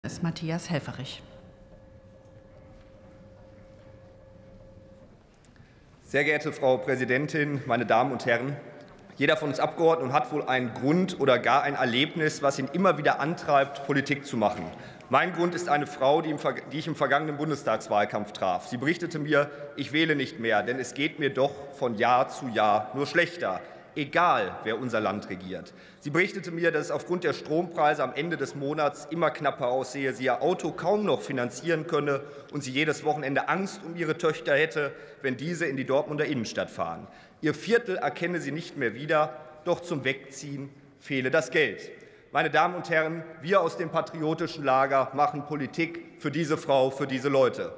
Ist Matthias Helfferich. Sehr geehrte Frau Präsidentin, meine Damen und Herren! Jeder von uns Abgeordneten hat wohl einen Grund oder gar ein Erlebnis, was ihn immer wieder antreibt, Politik zu machen. Mein Grund ist eine Frau, die ich im vergangenen Bundestagswahlkampf traf. Sie berichtete mir, ich wähle nicht mehr, denn es geht mir doch von Jahr zu Jahr nur schlechter, egal wer unser Land regiert. Sie berichtete mir, dass es aufgrund der Strompreise am Ende des Monats immer knapper aussehe, sie ihr Auto kaum noch finanzieren könne und sie jedes Wochenende Angst um ihre Töchter hätte, wenn diese in die Dortmunder Innenstadt fahren. Ihr Viertel erkenne sie nicht mehr wieder, doch zum Wegziehen fehle das Geld. Meine Damen und Herren, wir aus dem patriotischen Lager machen Politik für diese Frau, für diese Leute.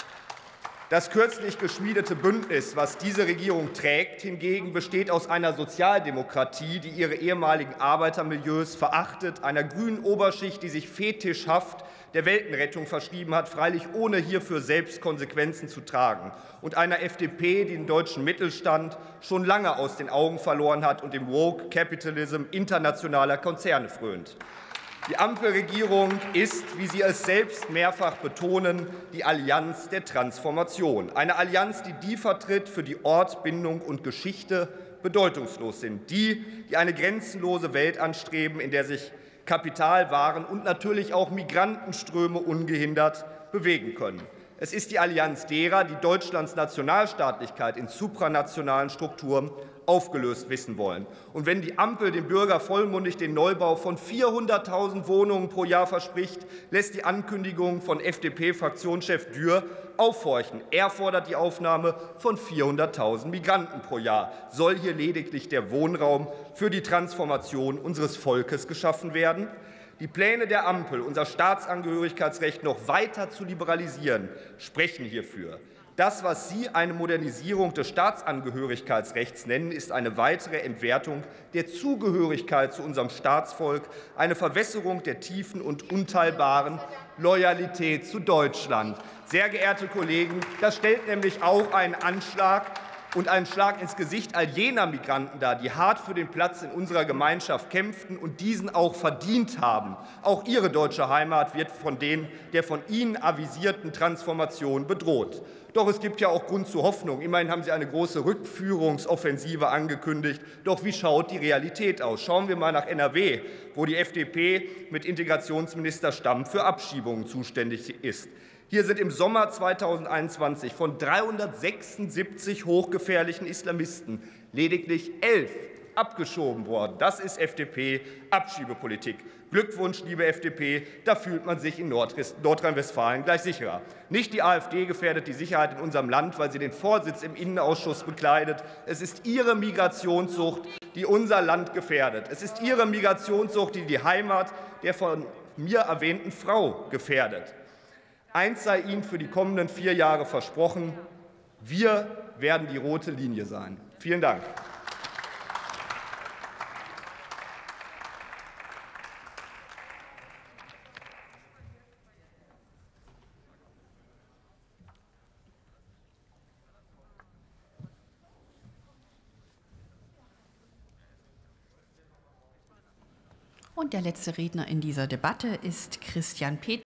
Das kürzlich geschmiedete Bündnis, was diese Regierung trägt, hingegen besteht aus einer Sozialdemokratie, die ihre ehemaligen Arbeitermilieus verachtet, einer grünen Oberschicht, die sich fetischhaft der Weltenrettung verschrieben hat, freilich ohne hierfür selbst Konsequenzen zu tragen, und einer FDP, die den deutschen Mittelstand schon lange aus den Augen verloren hat und dem Woke Capitalism internationaler Konzerne frönt. Die Ampelregierung ist, wie Sie es selbst mehrfach betonen, die Allianz der Transformation. Eine Allianz, die vertritt, für die Ort, Bindung und Geschichte bedeutungslos sind. Die eine grenzenlose Welt anstreben, in der sich Kapital, Waren und natürlich auch Migrantenströme ungehindert bewegen können. Es ist die Allianz derer, die Deutschlands Nationalstaatlichkeit in supranationalen Strukturen aufgelöst wissen wollen. Und wenn die Ampel dem Bürger vollmundig den Neubau von 400.000 Wohnungen pro Jahr verspricht, lässt die Ankündigung von FDP-Fraktionschef Dürr aufhorchen. Er fordert die Aufnahme von 400.000 Migranten pro Jahr. Soll hier lediglich der Wohnraum für die Transformation unseres Volkes geschaffen werden? Die Pläne der Ampel, unser Staatsangehörigkeitsrecht noch weiter zu liberalisieren, sprechen hierfür. Das, was Sie eine Modernisierung des Staatsangehörigkeitsrechts nennen, ist eine weitere Entwertung der Zugehörigkeit zu unserem Staatsvolk, eine Verwässerung der tiefen und unteilbaren Loyalität zu Deutschland. Sehr geehrte Kollegen, das stellt nämlich auch einen Anschlag und einen Schlag ins Gesicht all jener Migranten dar, die hart für den Platz in unserer Gemeinschaft kämpften und diesen auch verdient haben. Auch ihre deutsche Heimat wird von der von Ihnen avisierten Transformation bedroht. Doch es gibt ja auch Grund zur Hoffnung. Immerhin haben Sie eine große Rückführungsoffensive angekündigt. Doch wie schaut die Realität aus? Schauen wir mal nach NRW, wo die FDP mit Integrationsminister Stamm für Abschiebungen zuständig ist. Hier sind im Sommer 2021 von 376 hochgefährlichen Islamisten lediglich 11 abgeschoben worden. Das ist FDP-Abschiebepolitik. Glückwunsch, liebe FDP, da fühlt man sich in Nordrhein-Westfalen gleich sicherer. Nicht die AfD gefährdet die Sicherheit in unserem Land, weil sie den Vorsitz im Innenausschuss bekleidet. Es ist ihre Migrationssucht, die unser Land gefährdet. Es ist ihre Migrationssucht, die die Heimat der von mir erwähnten Frau gefährdet. Eins sei Ihnen für die kommenden 4 Jahre versprochen: Wir werden die rote Linie sein. Vielen Dank. Und der letzte Redner in dieser Debatte ist Christian Petri.